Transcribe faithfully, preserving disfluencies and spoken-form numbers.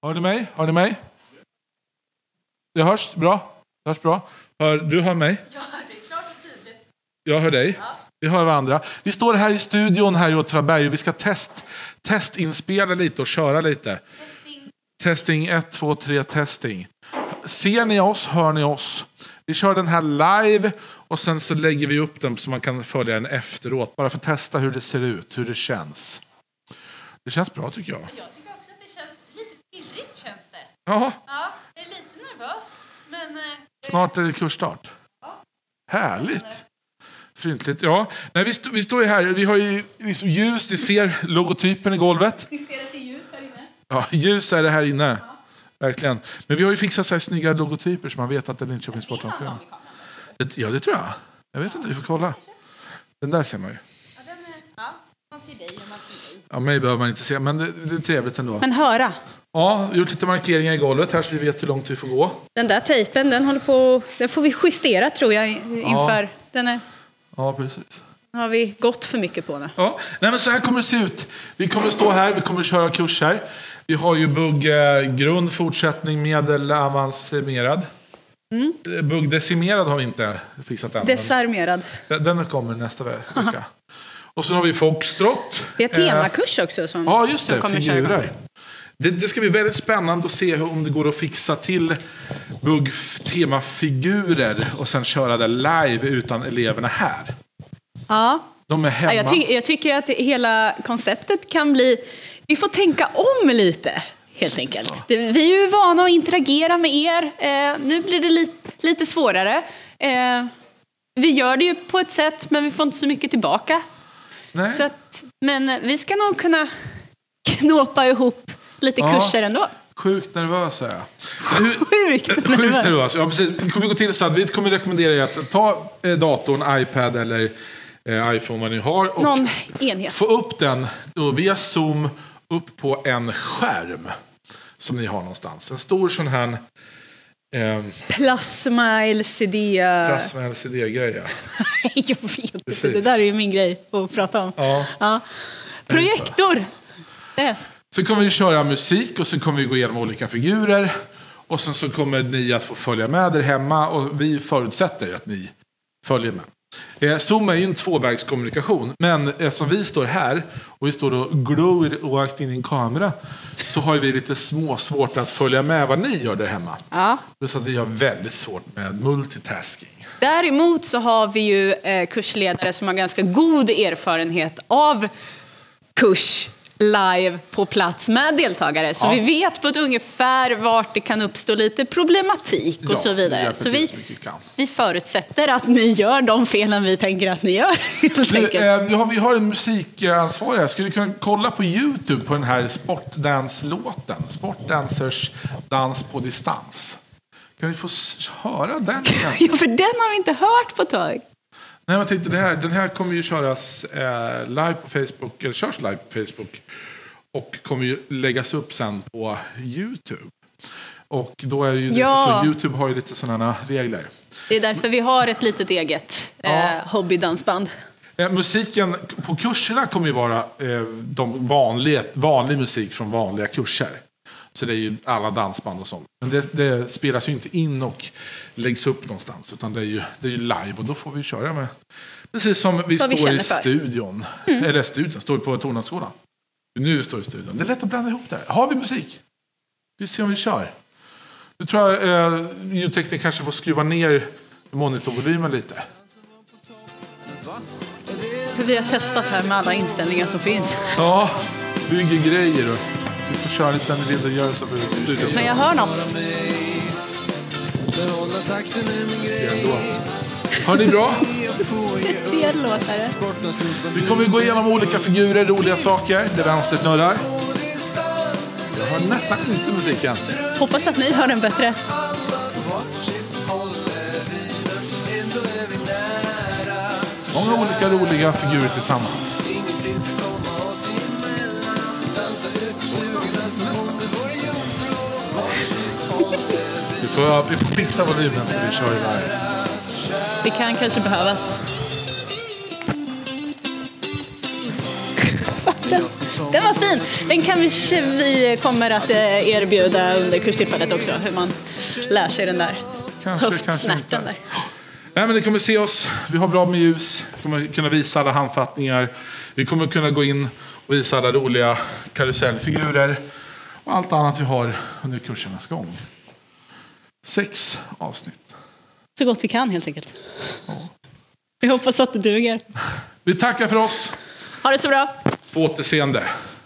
Hör ni mig? Hör ni mig? Det hörs bra? Det hörs bra. Hör, du hör mig? Jag hör dig klart och tydligt. Jag hör dig. Ja. Vi hör varandra. Vi står här i studion här i Åtvidaberg och vi ska test, testinspela lite och köra lite. Testing. Testing ett, två, tre, testing. Ser ni oss? Hör ni oss? Vi kör den här live och sen så lägger vi upp den så man kan följa den efteråt. Bara för att testa hur det ser ut, hur det känns. Det känns bra tycker jag. Jag tycker också att det känns lite pirrigt, känns det. Ja. Ja, jag är lite nervös. Men, eh, Snart är det kursstart. Ja. Härligt. Fryntligt. Ja. Nej, vi, st- vi står ju här. Vi har ju liksom ljus. Ni ser logotypen i golvet. Ni ser att det är ljus här inne. Ja, ljus är det här inne. Ja. Verkligen. Men vi har ju fixat så här snygga logotyper så man vet att det är Linköpings Sportlandslag. Ja, det tror jag. Jag vet inte, vi får kolla. Den där ser man ju. Ja, den är, ja, man ser dig och man ser dig. Ja, mig behöver man inte se, men det, det är trevligt ändå. Men höra. Ja, vi har gjort lite markeringar i golvet här så vi vet hur långt vi får gå. Den där tejpen, den håller på, den får vi justera tror jag inför. Ja. Den är, Ja, precis. har vi gått för mycket på nu. Ja, nej men så här kommer det se ut. Vi kommer stå här, vi kommer köra kurser. Vi har ju bugg eh, grund, fortsättning, medel, avancerad. Mm. Bugg decimerad har vi inte fixat än. Desarmerad. Den, den kommer nästa vecka. Och så har vi foxtrot. Vi har temakurs också som, ja, just det, kommer figurer. köra. Det, det ska bli väldigt spännande att se hur, om det går att fixa till bugg temafigurer och sen köra det live utan eleverna här. Ja. De är hemma. Ja, jag, ty- jag tycker att hela konceptet kan bli... Vi får tänka om lite, helt enkelt. Det, vi är ju vana att interagera med er. Eh, nu blir det li- lite svårare. Eh, vi gör det ju på ett sätt, men vi får inte så mycket tillbaka. Nej. Så att, men vi ska nog kunna knåpa ihop lite Ja. kurser ändå. Sjukt nervös är jag. Sjukt Sjukt nervös. nervös. Ja, precis. Det kommer gå till så att vi kommer rekommendera er att ta eh, datorn, iPad eller eh, iPhone vad ni har och Någon enhet. få upp den då, via Zoom upp på en skärm som ni har någonstans. En stor sån här eh, Plasma L C D. plasma L C D-grej. Ja. Jag vet inte. Precis. Det där är ju min grej att prata om. Ja. Ja. Projektor. Yes. Så kommer vi köra musik och så kommer vi gå igenom olika figurer. Och sen så kommer ni att få följa med där hemma och vi förutsätter att ni följer med. Eh, Zoom är ju en tvåvägskommunikation, men eftersom vi står här och vi står och glor och aktar in i en kamera så har vi lite små svårt att följa med vad ni gör där hemma. Ja. Så att vi har väldigt svårt med multitasking. Däremot så har vi ju eh, kursledare som har ganska god erfarenhet av kurs live på plats med deltagare. Så Ja. vi vet på ett ungefär vart det kan uppstå lite problematik och Ja, så vi vidare. hjälper Så till vi, så mycket vi kan. vi förutsätter att ni gör de felen vi tänker att ni gör. Helt Du, enkelt. eh, vi, har, vi har en musikansvarig här. Skulle du kunna kolla på YouTube på den här sportdance-låten? Sportdancers dans på distans. Kan vi få s- höra den? kanske? Ja, för den har vi inte hört på ett tag. Nej, jag tänkte det här, den här kommer ju köras eh, live på Facebook, eller körs live på Facebook och kommer ju läggas upp sen på YouTube. Och då är det ju Ja. lite så, YouTube har ju lite sådana regler. Det är därför vi har ett litet eget eh, Ja. hobbydansband. Eh, musiken på kurserna kommer ju vara eh, de vanliga, vanlig musik från vanliga kurser. Så det är ju alla dansband och sånt. Men det, det spelas ju inte in och läggs upp någonstans. Utan det är ju, det är ju live och då får vi köra med. Precis som vi Vad vi står i känner för. studion. Mm. Eller studion, står på Tornaskolan. Nu står i studion. Det är lätt att blanda ihop det här. Har vi musik? Vi ser om vi kör. Nu tror jag eh, ljudtekniken kanske får skruva ner monitorvolymen lite. För vi har testat här med alla inställningar som finns. Ja, bygger grejer och vi får köra lite en redogörelse för studion. Men jag hör något. Ser ändå. Har ni bra? Speciell låtare. Vi kommer gå igenom olika figurer, roliga saker. Det vänstersnurrar. Jag hör nästan inte musiken. Hoppas att ni hör den bättre. Många olika roliga figurer tillsammans. Vi får, vi får fixa volymen när vi kör i live. Det kan kanske behövas. Den var fin. Den kan vi, vi kommer att eh, erbjuda under kurstillfället också. Hur man lär sig den där Kanske, kanske höftsnärten inte. där. Nej, men ni kommer se oss. Vi har bra med ljus. Vi kommer kunna visa alla handfattningar. Vi kommer kunna gå in och visa alla roliga karusellfigurer. Och allt annat vi har under kursernas gång. Sex avsnitt. Så gott vi kan helt enkelt. Vi hoppas att det duger. Vi tackar för oss. Ha det så bra. På återseende.